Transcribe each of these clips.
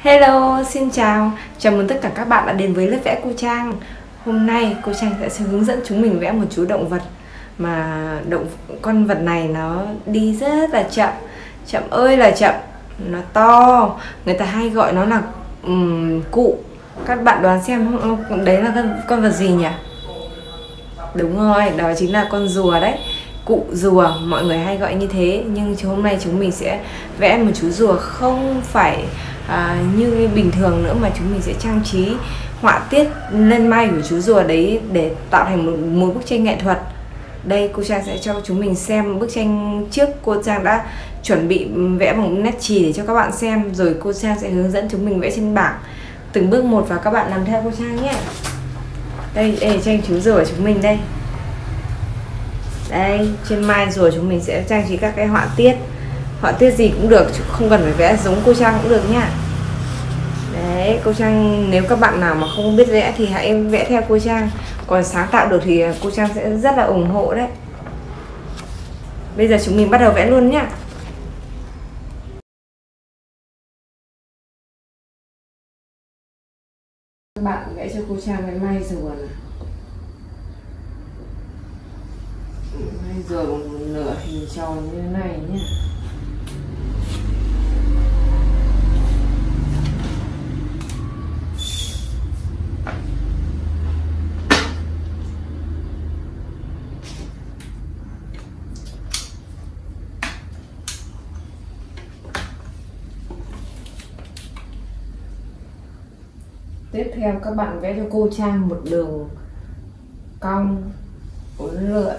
Hello, xin chào. Chào mừng tất cả các bạn đã đến với lớp vẽ cô Trang. Hôm nay cô Trang sẽ hướng dẫn chúng mình vẽ một chú động vật mà con vật này nó đi rất là chậm, chậm ơi là chậm, nó to. Người ta hay gọi nó là cụ. Các bạn đoán xem đấy là con vật gì nhỉ? Đúng rồi, đó chính là con rùa đấy. Cụ rùa, mọi người hay gọi như thế. Nhưng hôm nay chúng mình sẽ vẽ một chú rùa không phải như bình thường nữa, mà chúng mình sẽ trang trí họa tiết lên may của chú rùa đấy để tạo thành một bức tranh nghệ thuật. Đây cô Trang sẽ cho chúng mình xem bức tranh trước. Cô Trang đã chuẩn bị vẽ bằng nét chì để cho các bạn xem, rồi cô Trang sẽ hướng dẫn chúng mình vẽ trên bảng từng bước một và các bạn làm theo cô Trang nhé. Đây là tranh chú rùa của chúng mình đây. Đây, trên mai rùa chúng mình sẽ trang trí các cái họa tiết gì cũng được, không cần phải vẽ giống cô Trang cũng được nha. Đấy, cô Trang nếu các bạn nào mà không biết vẽ thì hãy vẽ theo cô Trang, còn sáng tạo được thì cô Trang sẽ rất là ủng hộ đấy. Bây giờ chúng mình bắt đầu vẽ luôn nhá. Các bạn vẽ cho cô Trang cái mai rùa này. Mai rùa bằng một nửa hình tròn như thế này nhé. Tiếp theo các bạn vẽ cho cô Trang một đường cong uốn lượn.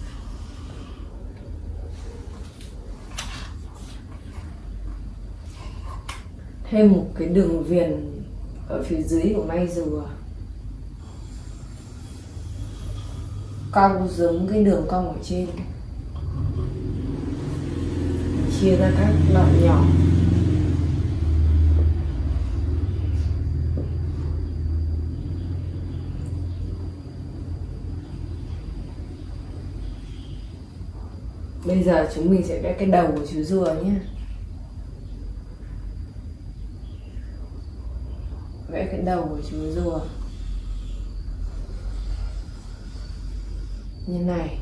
Thêm một cái đường viền ở phía dưới của mai rùa, cong giống cái đường cong ở trên, chia ra các đoạn nhỏ. Bây giờ chúng mình sẽ vẽ cái đầu của chú rùa nhé. Vẽ cái đầu của chú rùa như này.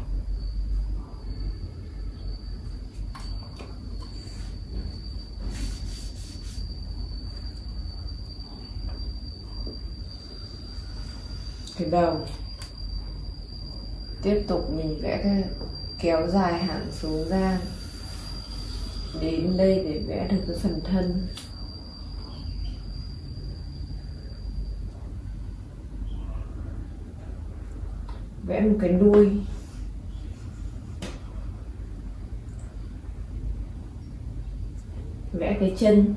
Cái đầu. Tiếp tục mình vẽ cái kéo dài hẳn xuống ra đến đây để vẽ được cái phần thân. Vẽ một cái đuôi. Vẽ cái chân.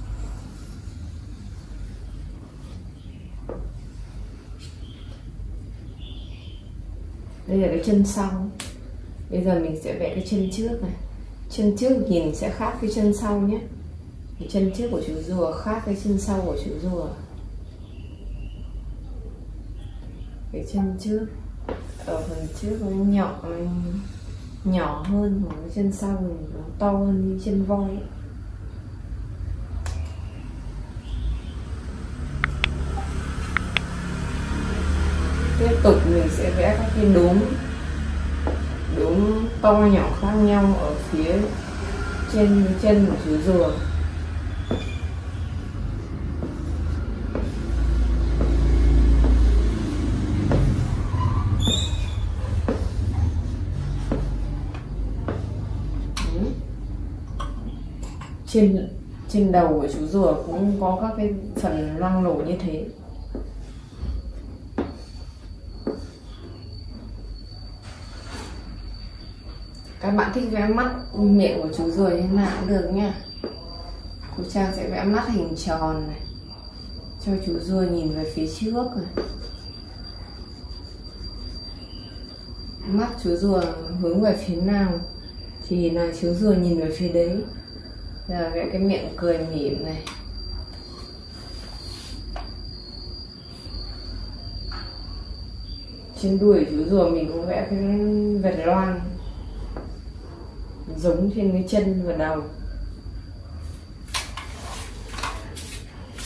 Đây là cái chân sau. Bây giờ mình sẽ vẽ cái chân trước này. Chân trước nhìn sẽ khác cái chân sau nhé. Cái chân trước của chú rùa khác cái chân sau của chú rùa. Cái chân trước ở phần trước nó nhỏ hơn, còn cái chân sau thì nó to hơn như chân voi ấy. Tiếp tục mình sẽ vẽ các cái đốm to nhỏ khác nhau ở phía trên chân của chú rùa. Trên đầu của chú rùa cũng có các cái phần loang lổ như thế. Các bạn thích vẽ mắt miệng của chú rùa như thế nào cũng được nha. Cô Trang sẽ vẽ mắt hình tròn này cho chú rùa nhìn về phía trước này. Mắt chú rùa hướng về phía nào thì là chú rùa nhìn về phía đấy. Giờ vẽ cái miệng cười mỉm này. Trên đuôi chú rùa mình cũng vẽ cái vệt loang giống trên cái chân và đầu.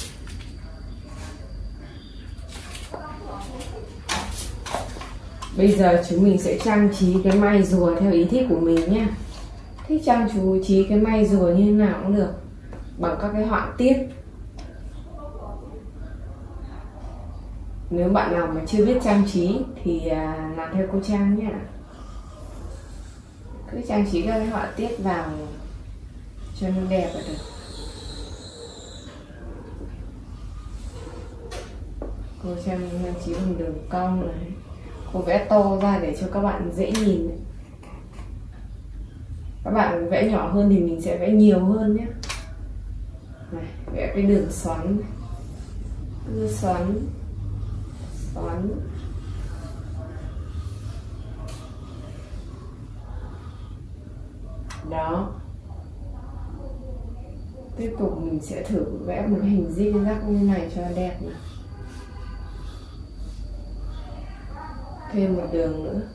Bây giờ chúng mình sẽ trang trí cái may rùa theo ý thích của mình nhé. Thích trang trí cái may rùa như thế nào cũng được, bằng các cái họa tiết. Nếu bạn nào mà chưa biết trang trí thì làm theo cô Trang nhé. Cứ trang trí các cái họa tiết vào cho nó đẹp là được. Cô Trang trang trí bằng đường cong này. Cô vẽ to ra để cho các bạn dễ nhìn. Các bạn vẽ nhỏ hơn thì mình sẽ vẽ nhiều hơn nhé. Này, vẽ cái đường xoắn này. Cứ xoắn đó. Tiếp tục mình sẽ thử vẽ một cái hình zig zag như này cho đẹp này. Thêm một đường nữa.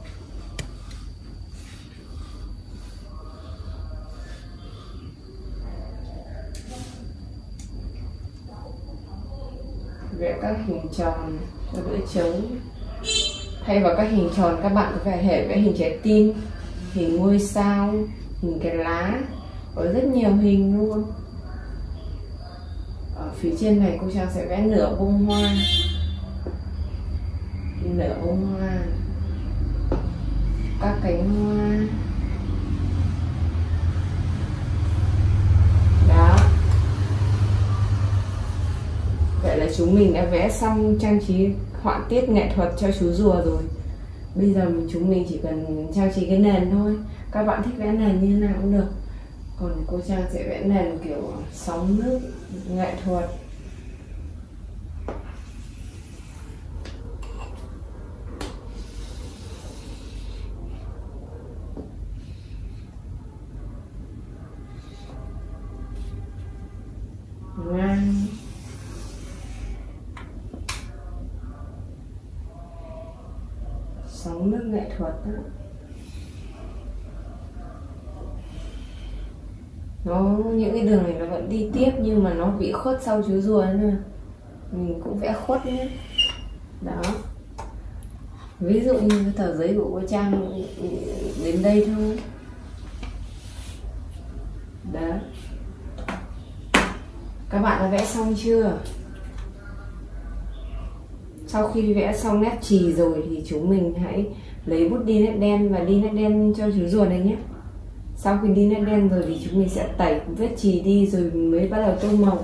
Vẽ các hình tròn cho đỡ trống. Thay vào các hình tròn các bạn có thể vẽ hình trái tim, hình ngôi sao, hình cái lá, có rất nhiều hình luôn. Ở phía trên này cô Trang sẽ vẽ nửa bông hoa, các cánh hoa đó. Vậy là chúng mình đã vẽ xong trang trí họa tiết nghệ thuật cho chú rùa rồi. Bây giờ chúng mình chỉ cần trang trí cái nền thôi. Các bạn thích vẽ nền như thế nào cũng được. Còn cô Trang sẽ vẽ nền kiểu sóng nước nghệ thuật. Ngang. Sóng nước nghệ thuật đó. Những cái đường này nó vẫn đi tiếp nhưng mà nó bị khuất sau chú rùa nữa. Mình cũng vẽ khuất nhé. Đó. Ví dụ như cái tờ giấy của cô Trang đến đây thôi. Đó. Các bạn đã vẽ xong chưa? Sau khi vẽ xong nét chì rồi thì chúng mình hãy lấy bút đi nét đen và đi nét đen cho chú rùa này nhé. Sau khi đi nét đen rồi thì chúng mình sẽ tẩy vết chì đi rồi mới bắt đầu tô màu.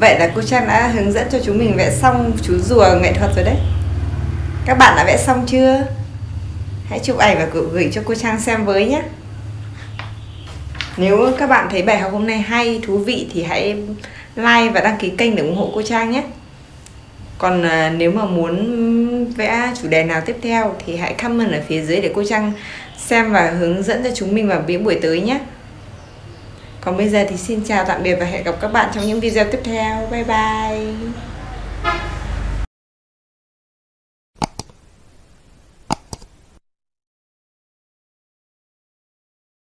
vậy là cô Trang đã hướng dẫn cho chúng mình vẽ xong chú rùa nghệ thuật rồi đấy. Các bạn đã vẽ xong chưa? Hãy chụp ảnh và gửi cho cô Trang xem với nhé. Nếu các bạn thấy bài học hôm nay hay, thú vị thì hãy like và đăng ký kênh để ủng hộ cô Trang nhé. Còn nếu mà muốn vẽ chủ đề nào tiếp theo thì hãy comment ở phía dưới để cô Trang xem và hướng dẫn cho chúng mình vào buổi tới nhé. Còn bây giờ thì xin chào tạm biệt và hẹn gặp các bạn trong những video tiếp theo. Bye bye.